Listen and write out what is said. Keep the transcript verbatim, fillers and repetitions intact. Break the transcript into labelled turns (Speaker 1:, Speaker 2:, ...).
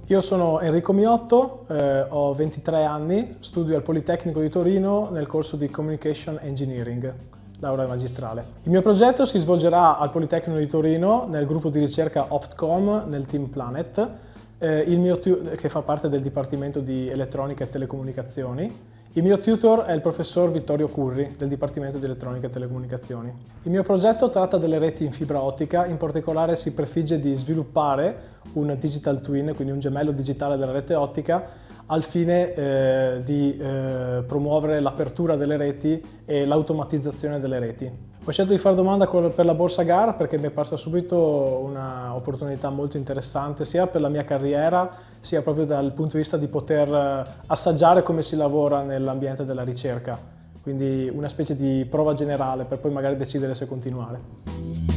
Speaker 1: Io sono Enrico Miotto, eh, ho ventitré anni, studio al Politecnico di Torino nel corso di Communication Engineering, laurea magistrale. Il mio progetto si svolgerà al Politecnico di Torino nel gruppo di ricerca Optcom nel team Planet, eh, il mio che fa parte del Dipartimento di Elettronica e Telecomunicazioni. Il mio tutor è il professor Vittorio Curri del Dipartimento di Elettronica e Telecomunicazioni. Il mio progetto tratta delle reti in fibra ottica, in particolare si prefigge di sviluppare un digital twin, quindi un gemello digitale della rete ottica, al fine eh, di eh, promuovere l'apertura delle reti e l'automatizzazione delle reti. Ho scelto di fare domanda per la Borsa G A R perché mi è parsa subito un'opportunità molto interessante sia per la mia carriera sia proprio dal punto di vista di poter assaggiare come si lavora nell'ambiente della ricerca, quindi una specie di prova generale per poi magari decidere se continuare.